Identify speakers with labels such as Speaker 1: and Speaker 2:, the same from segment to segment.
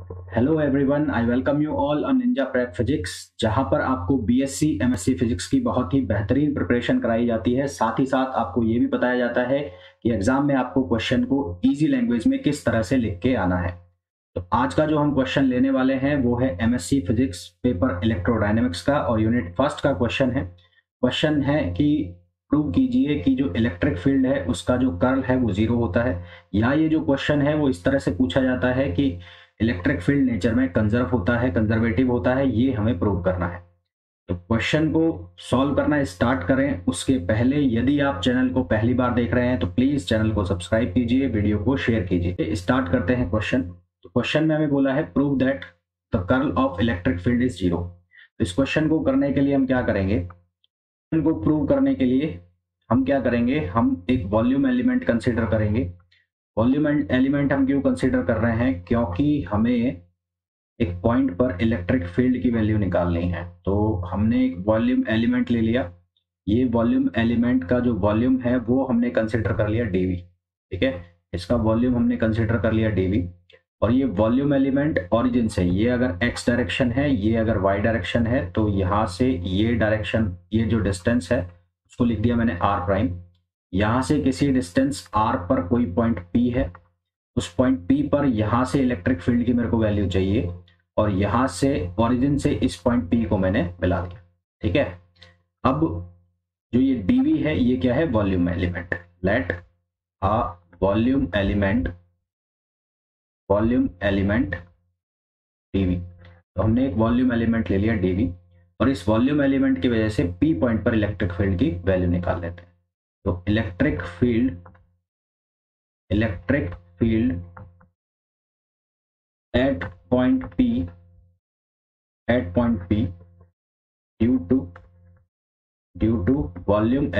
Speaker 1: Hello everyone, I welcome you all on ninja prep physics, जहां पर आपको BSc MSc physics की बहुत ही बेहतरीन प्रिपरेशन कराई जाती है। साथ ही साथ आपको ये भी बताया जाता है कि एग्जाम में आपको क्वेश्चन को इजी लैंग्वेज में किस तरह से लिख के आना है। तो आज का जो हम क्वेश्चन लेने वाले हैं वो है एमएससी फिजिक्स पेपर इलेक्ट्रोडायनेमिक्स का और यूनिट फर्स्ट का क्वेश्चन है। क्वेश्चन है कि प्रूव कीजिए कि जो इलेक्ट्रिक फील्ड है उसका जो कर्ल है वो जीरो होता है। या ये जो क्वेश्चन है वो इस तरह से पूछा जाता है कि इलेक्ट्रिक फील्ड नेचर में कंजर्व होता है, कंजर्वेटिव होता है, ये हमें प्रूव करना है। तो क्वेश्चन को सॉल्व करना स्टार्ट करें उसके पहले यदि आप चैनल को पहली बार देख रहे हैं तो प्लीज चैनल को सब्सक्राइब कीजिए, वीडियो को शेयर कीजिए। स्टार्ट करते हैं क्वेश्चन। तो क्वेश्चन में हमें बोला है prove that the curl of electric field is zero. तो इस क्वेश्चन को करने के लिए हम क्या करेंगे, क्वेश्चन को प्रूव करने के लिए हम क्या करेंगे, हम एक वॉल्यूम एलिमेंट कंसिडर करेंगे। वॉल्यूम एलिमेंट हम क्यों कंसीडर कर रहे हैं, क्योंकि हमें एक पॉइंट पर इलेक्ट्रिक फील्ड की वैल्यू निकालनी है। तो हमने एक वॉल्यूम एलिमेंट ले लिया। ये वॉल्यूम एलिमेंट का जो वॉल्यूम है वो हमने कंसीडर कर लिया डीवी। ठीक है, इसका वॉल्यूम हमने कंसीडर कर लिया डीवी। और ये वॉल्यूम एलिमेंट ओरिजिन से, ये अगर एक्स डायरेक्शन है, ये अगर वाई डायरेक्शन है, तो यहाँ से ये डायरेक्शन, ये जो डिस्टेंस है उसको लिख दिया मैंने आर प्राइम। यहां से किसी डिस्टेंस r पर कोई पॉइंट p है, उस पॉइंट p पर यहां से इलेक्ट्रिक फील्ड की मेरे को वैल्यू चाहिए और यहां से ओरिजिन से इस पॉइंट p को मैंने मिला दिया। ठीक है, अब जो ये dv है ये क्या है, volume element. Let a volume element dv। तो हमने एक वॉल्यूम एलिमेंट ले लिया dv और इस वॉल्यूम एलिमेंट की वजह से p पॉइंट पर इलेक्ट्रिक फील्ड की वैल्यू निकाल लेते हैं। तो electric field at point P due to volume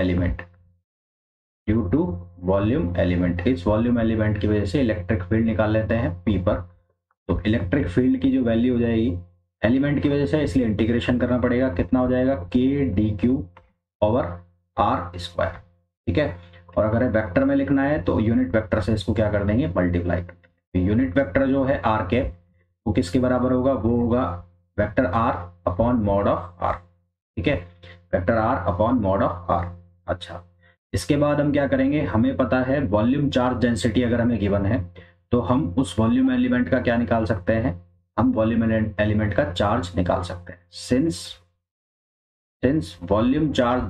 Speaker 1: element इस वॉल्यूम एलिमेंट की वजह से इलेक्ट्रिक फील्ड निकाल लेते हैं P पर। तो इलेक्ट्रिक फील्ड की जो वैल्यू हो जाएगी एलिमेंट की वजह से, इसलिए इंटीग्रेशन करना पड़ेगा। कितना हो जाएगा, k dq over r square. ठीक है, और अगर वेक्टर में लिखना है तो यूनिट वेक्टर से इसको क्या कर देंगे, मल्टीप्लाई कर देंगे। यूनिट वेक्टर जो है r कैप वो किसके बराबर होगा, वो होगा vector r upon mod of r। ठीक है, vector r upon mod of r। अच्छा, इसके बाद हम क्या करेंगे, हमें पता है वॉल्यूम चार्ज डेंसिटी अगर हमें गिवन है तो हम उस वॉल्यूम एलिमेंट का क्या निकाल सकते हैं, हम वॉल्यूम एलिमेंट का चार्ज निकाल सकते हैं। सिंस वॉल्यूम चार्ज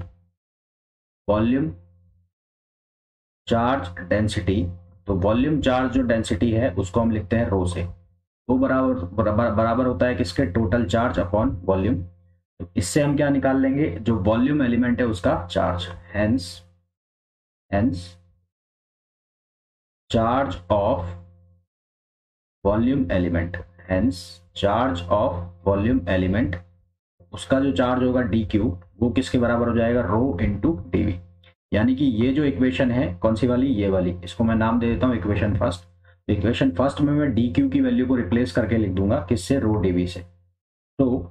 Speaker 1: डेंसिटी, तो वॉल्यूम चार्ज जो डेंसिटी है उसको हम लिखते हैं रो से। वो बराबर होता है किसके, टोटल चार्ज अपॉन वॉल्यूम। तो इससे हम क्या निकाल लेंगे, जो वॉल्यूम एलिमेंट है उसका charge. Hence charge of volume element, उसका जो चार्ज होगा डी क्यू, वो किसके बराबर हो जाएगा, रो इंटू डीवी। यानी कि ये जो इक्वेशन है कौन सी वाली, ये वाली, इसको मैं नाम दे देता हूं इक्वेशन फर्स्ट। तो इक्वेशन फर्स्ट में मैं डी क्यू की वैल्यू को रिप्लेस करके लिख दूंगा किससे, रो डीवी से। तो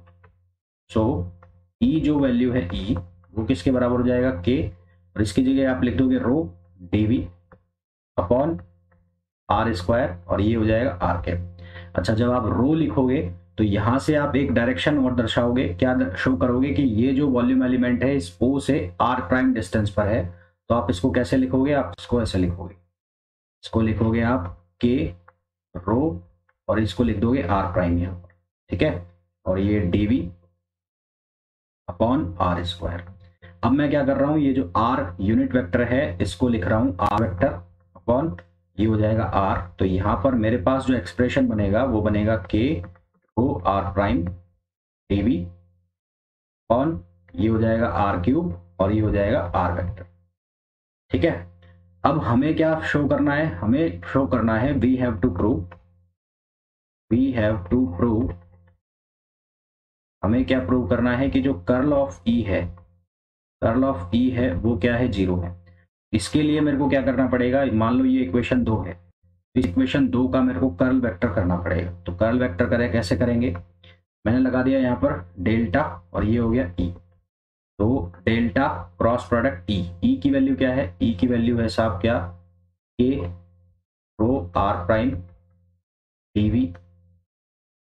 Speaker 1: ई जो वैल्यू है ई, वो किसके बराबर हो जाएगा, के, और इसकी जगह आप लिख दोगे rho DV upon R square, और ये हो जाएगा आर कैप। अच्छा, जब आप रो लिखोगे तो यहां से आप एक डायरेक्शन और दर्शाओगे, क्या शो करोगे कि ये जो वॉल्यूम एलिमेंट है इस ओ से आर प्राइम डिस्टेंस पर है। तो आप इसको कैसे लिखोगे, आप इसको ऐसे लिखोगे, इसको लिखोगे आप के रो और इसको लिख दोगे आर प्राइम यहाँ पर। ठीक है, और ये डीवी अपॉन आर स्क्वायर। अब मैं क्या कर रहा हूं, ये जो आर यूनिट वेक्टर है इसको लिख रहा हूं आर वेक्टर अपॉन, ये हो जाएगा आर। तो यहां पर मेरे पास जो एक्सप्रेशन बनेगा वो बनेगा K rho R prime DV upon, ये हो जाएगा आर क्यूब और ये हो जाएगा आर वेक्टर। ठीक है, अब हमें क्या शो करना है, हमें शो करना है वी हैव टू प्रूव, हमें क्या प्रूव करना है कि जो कर्ल ऑफ ई है वो क्या है, जीरो है। इसके लिए मेरे को क्या करना पड़ेगा, मान लो ये इक्वेशन 2 है, इस इक्वेशन 2 का मेरे को कर्ल वेक्टर करना पड़ेगा। तो कर्ल वेक्टर करें, कैसे करेंगे, मैंने लगा दिया यहाँ पर डेल्टा और ये हो गया ई। तो डेल्टा क्रॉस प्रोडक्ट ई की वैल्यू क्या है, ई की वैल्यू है साहब क्या, K rho R prime DV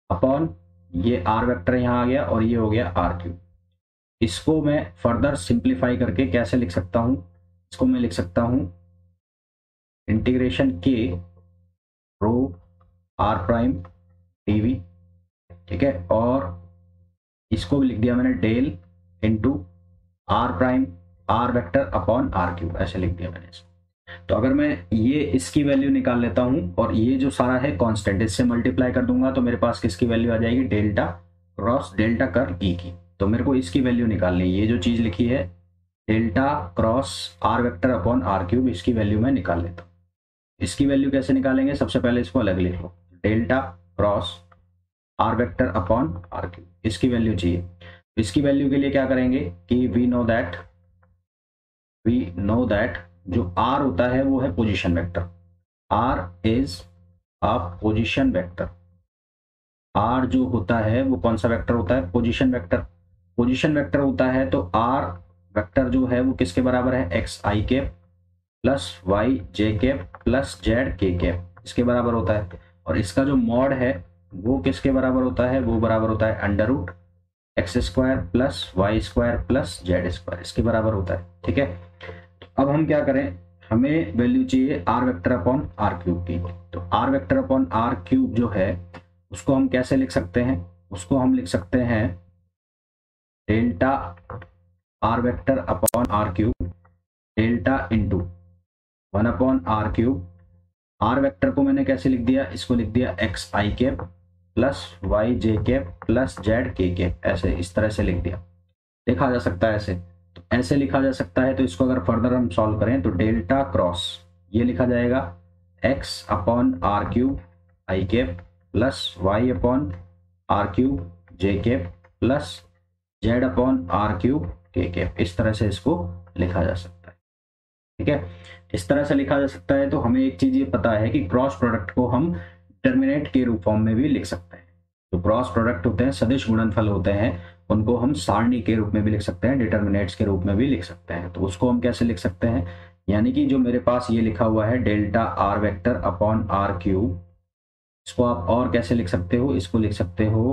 Speaker 1: upon ये आर वेक्टर यहाँ आ गया और ये हो गया आर क्यूब। इसको मैं फर्दर सिंप्लीफाई करके कैसे लिख सकता हूँ, इसको मैं लिख सकता हूँ इंटीग्रेशन के रो आर प्राइम डीवी, ठीक है, और इसको भी लिख दिया मैंने del into R prime R vector upon are cube, ऐसे लिख दिया मैंने इसको। तो अगर मैं ये इसकी वैल्यू निकाल लेता हूं और ये जो सारा है कांस्टेंट, इससे मल्टीप्लाई कर दूंगा तो मेरे पास किसकी वैल्यू आ जाएगी, डेल्टा क्रॉस डेल्टा कर ई की। तो मेरे को इसकी वैल्यू निकालनी है, ये जो चीज लिखी है delta cross R vector upon are cube, इसकी वैल्यू मैं निकाल लेता हूँ। इसकी वैल्यू कैसे निकालेंगे, सबसे पहले इसको अलग लिख लो, delta cross R vector upon are cube, इसकी वैल्यू चाहिए। इसकी वैल्यू के लिए क्या करेंगे कि वी नो दैट जो r होता है वो है position vector, r is a position vector. r जो होता है वो कौन सा वेक्टर होता है, पोजीशन वेक्टर। पोजीशन वेक्टर होता है तो r वेक्टर जो है वो किसके बराबर है, X I cap plus Y J cap plus Z K cap, इसके बराबर होता है। और इसका जो मॉड है वो किसके बराबर होता है, वो बराबर होता है under root X square plus Y square plus Z square, इसके बराबर होता है, ठीक है। अब हम क्या करें, हमें वैल्यू चाहिए R vector upon are cube की। तो R vector upon are cube जो है उसको हम कैसे लिख सकते हैं, उसको हम लिख सकते हैं delta R vector upon are cube delta into 1 upon are cube. R vector को मैंने कैसे लिख दिया, इसको लिख दिया X I cap plus Y J cap plus Z K cap, ऐसे इस तरह से लिख दिया। लिखा जा सकता है ऐसे, तो ऐसे लिखा जा सकता है। तो इसको अगर फर्दर हम सॉल्व करें तो डेल्टा क्रॉस ये लिखा जाएगा X upon are cube I cap plus Y upon are cube J cap plus Z upon are cube K cap, इस तरह से इसको लिखा जा सकता है, ठीक है। इस तरह से लिखा जा सकता है। तो हमें एक चीज ये पता है कि क्रॉस प्रोडक्ट को हम डिटरमिनेंट के रूप फॉर्म में भी लिख सकते हैं। जो क्रॉस प्रोडक्ट होते हैं, सदिश गुणनफल होते हैं, उनको हम सारणी के रूप में भी लिख सकते हैं, डिटरमिनेंट्स के रूप में भी लिख सकते हैं। तो उसको हम कैसे लिख सकते हैं, यानी कि जो मेरे पास ये लिखा हुआ है delta R vector upon are cube, इसको आप और कैसे लिख सकते हो, इसको लिख सकते हो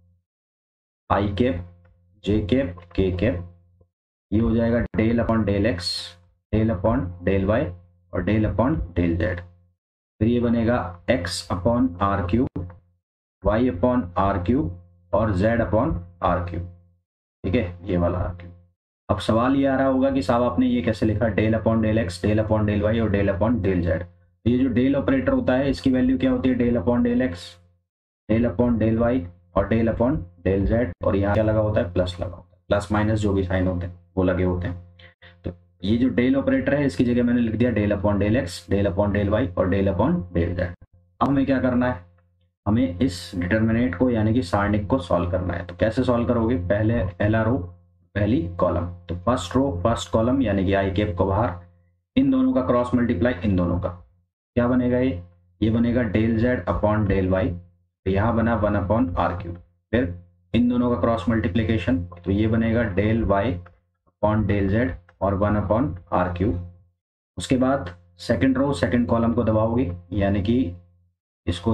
Speaker 1: I cap J cap K cap, ये हो जाएगा del upon del x del upon del Y और डेल अपॉन डेल जेड। फिर ये बनेगा X upon are cube Y upon are cube और जेड अपॉन आर क्यूब, ठीक है, ये वाला आर क्यूब। अब सवाल ये आ रहा होगा कि साहब आपने ये कैसे लिखा, del upon del x del upon del Y और डेल अपॉन डेल जेड। तो ये जो डेल ऑपरेटर होता है इसकी वैल्यू क्या होती है, del upon del x del upon del Y और डेल अपॉन डेल जेड, और यहाँ क्या लगा होता है, प्लस लगा होता है, प्लस माइनस जो भी साइन होते हैं वो लगे होते हैं। तो ये जो डेल ऑपरेटर है इसकी जगह मैंने लिख दिया del upon del x del upon del Y और डेल अपॉन डेल जेड। अब हमें क्या करना है, हमें इस डिटर्मिनेंट को यानी कि सारणिक को सॉल्व करना है। तो कैसे सॉल्व करोगे, पहले पहला रो पहली कॉलम, तो फर्स्ट रो फर्स्ट कॉलम यानी कि आई कैप को बाहर, इन दोनों का क्रॉस मल्टीप्लाई इन दोनों का, क्या बनेगा, ये बनेगा del z upon del y, तो यहाँ बना 1 अपॉन आर क्यूब। फिर इन दोनों का क्रॉस मल्टीप्लीकेशन, तो ये बनेगा del y upon del z और 1 अपॉन आर क्यूब। उसके बाद सेकंड रो सेकंड कॉलम को दबाओगे, यानी कि इसको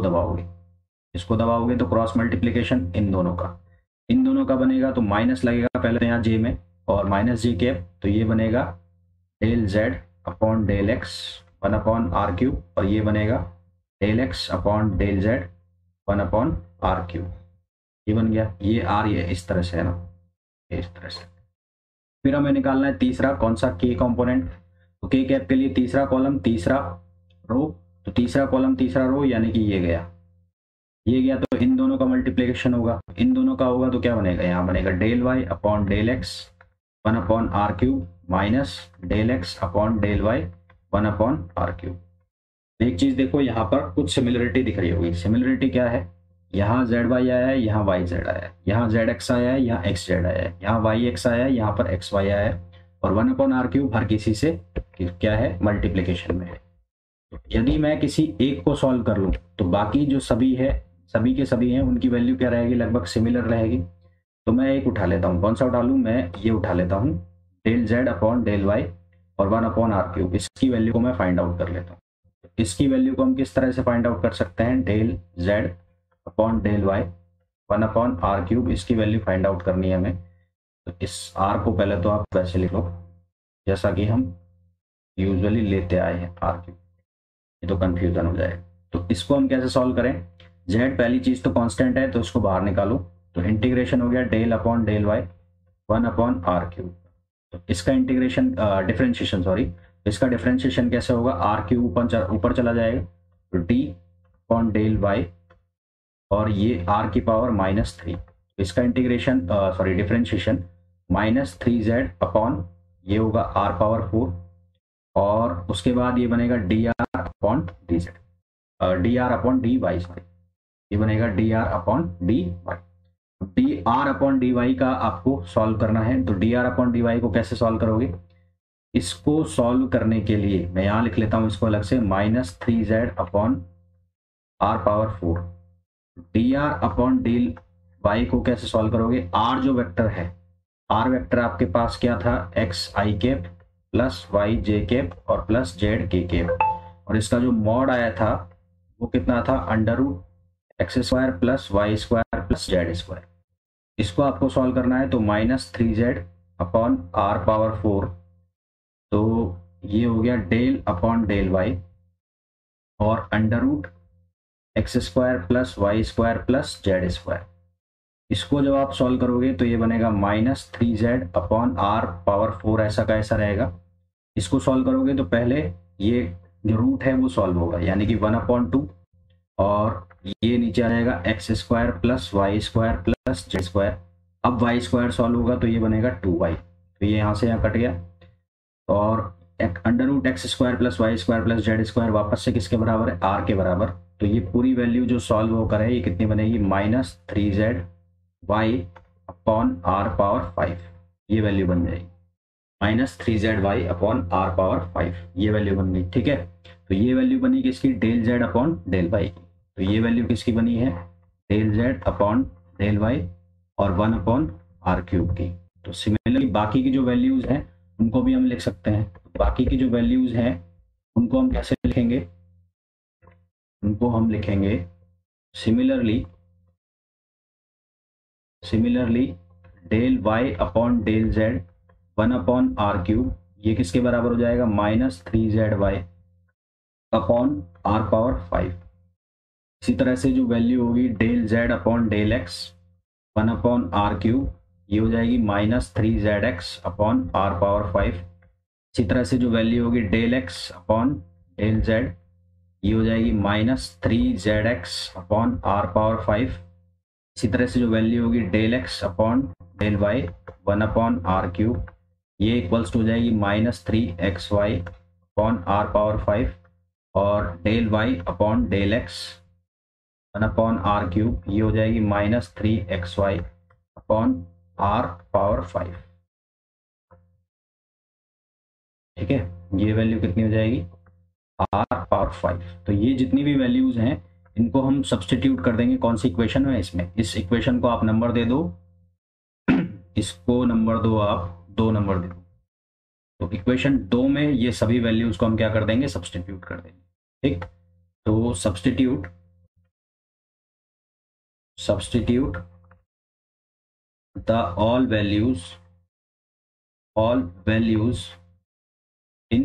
Speaker 1: दबाओगे तो क्रॉस मल्टीप्लीकेशन इन दोनों का बनेगा, तो माइनस लगेगा पहले तो यहाँ जे में और माइनस जे कैप, तो ये बनेगा del z upon del x 1 upon are cube और ये बनेगा del x upon del z 1 upon are cube, ये बन गया। ये आर ये इस तरह से है ना, इस तरह से। फिर हमें निकालना है तीसरा, कौन सा, के कंपोनेंट। तो के कैप के लिए तीसरा कॉलम तीसरा रो, तो तीसरा कॉलम तीसरा रो यानी कि ये गया तो इन दोनों का मल्टीप्लिकेशन होगा, इन दोनों का होगा तो क्या बनेगा, यहाँ बनेगा del y upon del x 1 upon are cube minus del x upon del y 1 upon are cube. एक चीज देखो, यहाँ पर कुछ सिमिलरिटी दिख रही होगी। सिमिलरिटी क्या है, यहाँ जेड वाई आया है, यहाँ वाई जेड आया है, यहाँ जेड एक्स आया है, यहाँ एक्स जेड आया है, यहाँ वाई एक्स आया है, यहाँ पर एक्स वाई आया है, और 1 अपॉन आर क्यूब हर किसी से क्या है, मल्टीप्लीकेशन में है। तो यदि मैं किसी एक को सॉल्व कर लूँ तो बाकी जो सभी के सभी हैं उनकी वैल्यू क्या रहेगी, लगभग सिमिलर रहेगी। तो मैं एक उठा लेता हूँ, कौन सा उठा लूँ, मैं ये उठा लेता हूँ del z upon del Y और 1 अपॉन आर क्यूब, इसकी वैल्यू को मैं फाइंड आउट कर लेता हूँ। इसकी वैल्यू को हम किस तरह से फाइंड आउट कर सकते हैं, del z upon del y 1/r³, इसकी वैल्यू फाइंड आउट करनी है हमें। तो इस r को पहले तो आप वैसे लिख लो जैसा कि हम यूजुअली लेते आए हैं r³, ये तो कंफ्यूजन हो जाएगा। तो इसको हम कैसे सॉल्व करें, z पहली चीज तो कांस्टेंट है तो इसको बाहर निकालो, तो इंटीग्रेशन हो गया del upon del y 1/r³। तो इसका इंटीग्रेशन डिफरेंशिएशन सॉरी इसका डिफरेंशिएशन कैसे होगा, r³ ऊपर चला जाएगा, तो d अपॉन डेल y और ये r की पावर -3, इसका इंटीग्रेशन डिफरेंशिएशन -3z अपॉन ये होगा r पावर 4, और उसके बाद ये बनेगा dr upon dz, dr upon dy sorry, ये बनेगा dr upon dy। dr upon dy का आपको सॉल्व करना है, तो dr अपॉन dy को कैसे सॉल्व करोगे, इसको सॉल्व करने के लिए मैं यहाँ लिख लेता हूँ इसको अलग से, -3z upon r power 4। dr upon dy को कैसे सॉल्व करोगे, r जो वेक्टर है, r वेक्टर आपके पास क्या था, x i cap plus y j cap और प्लस z k कैप, और इसका जो मॉड आया था वो कितना था, √x² plus y² plus z²। इसको आपको सॉल्व करना है, तो -3z अपॉन r पावर 4, तो ये हो गया डेल अपॉन डेल y और √x² plus y² plus z²। इसको जब आप सॉल्व करोगे तो ये बनेगा -3z अपॉन r पावर 4, ऐसा का ऐसा रहेगा। इसको सॉल्व करोगे तो पहले ये जो रूट है वो सॉल्व होगा, यानी कि 1/2, और ये नीचे आ जाएगा x² plus y² plus z²। अब y² सॉल्व होगा तो ये बनेगा 2y, तो ये यहाँ से यहाँ कट गया, और √x² plus y² plus z² वापस से किसके बराबर है, r के बराबर। तो ये पूरी वैल्यू जो सॉल्व होकर है ये कितनी बनेगी, -3z y upon r power 5, ये वैल्यू बन जाएगी, -3z y upon r power 5, ये वैल्यू बन गई। ठीक है, तो ये वैल्यू बनी किसकी, del z upon del y की। तो ये वैल्यू किसकी बनी है, del z upon del y और 1/r³ की। तो सिमिलरली बाकी की जो वैल्यूज हैं उनको भी हम लिख सकते हैं। बाकी की जो वैल्यूज हैं उनको हम कैसे लिखेंगे, उनको हम लिखेंगे similarly del y upon del z 1/r³, ये किसके बराबर हो जाएगा, -3zy अपॉन r पावर 5। इसी तरह से जो वैल्यू होगी del z upon del x 1/r³, ये हो जाएगी -3zx अपॉन r पावर 5। इसी तरह से जो वैल्यू होगी del x upon del z, ये हो जाएगी -3zx अपॉन r पावर 5। इसी तरह से जो वैल्यू होगी del x upon del y 1/r³, ये इक्वल्स हो जाएगी -3xy अपॉन r पावर 5, और del y upon del x 1/r³, ये हो जाएगी -3xy अपॉन r पावर 5। ठीक है, ये वैल्यू कितनी हो जाएगी, r पावर 5। तो ये जितनी भी वैल्यूज हैं इनको हम सब्सटीट्यूट कर देंगे कौन सी इक्वेशन में, इसमें इस इक्वेशन को आप नंबर दे दो, इसको नंबर दो आप 2 नंबर दे दो। तो इक्वेशन 2 में ये सभी वैल्यूज को हम क्या कर देंगे, सब्सटीट्यूट कर देंगे। ठीक, तो substitute the all values in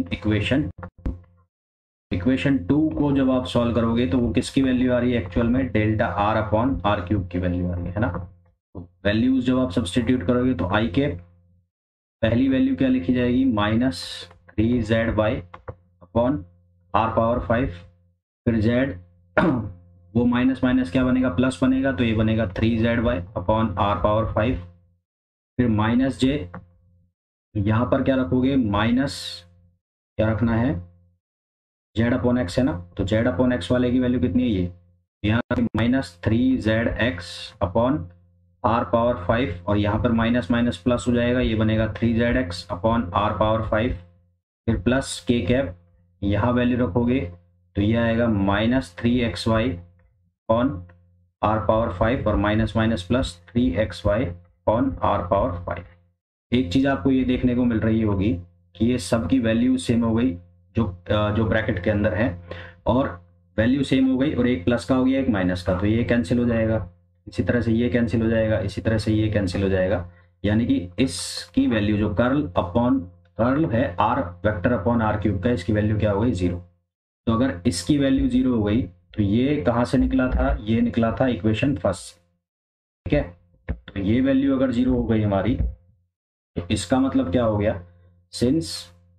Speaker 1: equation 2 को जब आप सॉल्व करोगे तो वो किसकी वैल्यू आ रही है, एक्चुअल में डेल्टा r अपॉन r³ की वैल्यू आ रही है ना। तो वैल्यूज जब आप सब्सटीट्यूट करोगे तो i कैप पहली वैल्यू क्या लिखी जाएगी, -3zy अपॉन r पावर 5, फिर z वो माइनस माइनस क्या बनेगा, प्लस बनेगा, तो ये बनेगा 3zy अपॉन r पावर 5, फिर -j, यहाँ पर क्या रखोगे, माइनस क्या रखना है, z अपॉन x है ना, तो z अपॉन x वाले की वैल्यू कितनी है, ये यहाँ -3zx अपॉन r पावर 5, और यहाँ पर माइनस माइनस प्लस हो जाएगा, ये बनेगा 3zx अपॉन r पावर 5, फिर प्लस k कैप यहाँ वैल्यू रखोगे तो ये आएगा -3xy अपॉन r पावर 5 और minus minus plus 3xy upon r power 5। एक चीज़ आपको ये देखने को मिल रही होगी कि ये सब की वैल्यू सेम हो गई जो ब्रैकेट के अंदर है, और वैल्यू सेम हो गई, और एक प्लस का हो गया एक माइनस का, तो ये कैंसिल हो जाएगा। इसी तरह से ये कैंसिल हो जाएगा, इसी तरह से ये कैंसिल हो जाएगा, यानी कि इसकी वैल्यू जो कर्ल है r vector upon are cube का, इसकी वैल्यू क्या हो गई 0। तो अगर इसकी वैल्यू 0 हो गई तो ये कहाँ से निकला था, ये निकला था इक्वेशन फर्स्ट, ठीक है। तो ये वैल्यू अगर 0 हो गई हमारी तो इसका मतलब क्या हो गया, since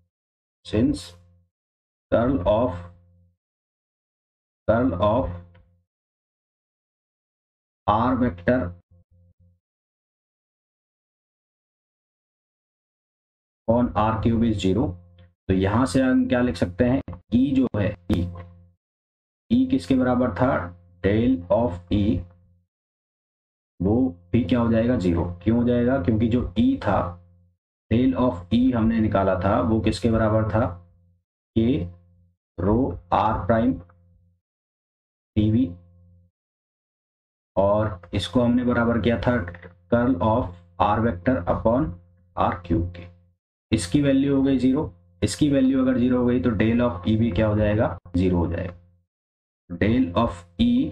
Speaker 1: curl of r vector on r cube is 0। तो यहां से हम क्या लिख सकते हैं, ई जो है ई किसके बराबर था, डेल ऑफ ई, वो भी क्या हो जाएगा 0। क्यों हो जाएगा, क्योंकि जो ई था, डेल ऑफ ई हमने निकाला था वो किसके बराबर था, के रो आर प्राइम टीवी, और इसको हमने बराबर किया था curl of r vector upon are cube के। इसकी वैल्यू हो गई 0, इसकी वैल्यू अगर 0 हो गई तो डेल ऑफ ई भी क्या हो जाएगा, 0 हो जाएगा। डेल ऑफ ई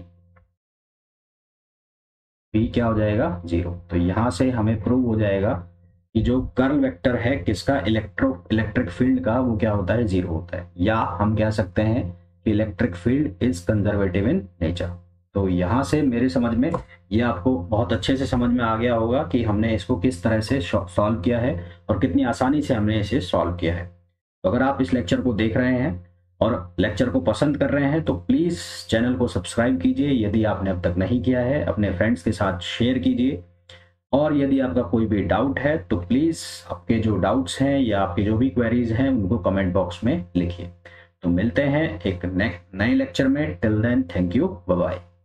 Speaker 1: भी क्या हो जाएगा 0। तो यहां से हमें प्रूव हो जाएगा कि जो कर्ल वेक्टर है किसका, इलेक्ट्रिक फील्ड का, वो क्या होता है 0 होता है, या हम कह सकते हैं कि electric field is conservative in nature. तो यहाँ से मेरे समझ में ये आपको बहुत अच्छे से समझ में आ गया होगा कि हमने इसको किस तरह से सॉल्व किया है और कितनी आसानी से हमने इसे सॉल्व किया है। तो अगर आप इस लेक्चर को देख रहे हैं और लेक्चर को पसंद कर रहे हैं तो प्लीज़ चैनल को सब्सक्राइब कीजिए, यदि आपने अब तक नहीं किया है अपने फ्रेंड्स के साथ शेयर कीजिए, और यदि आपका कोई भी डाउट है तो प्लीज़ आपके जो डाउट्स हैं या आपके जो भी क्वेरीज हैं उनको कमेंट बॉक्स में लिखिए। तो मिलते हैं एक नए लेक्चर में, till then thank you, bye bye.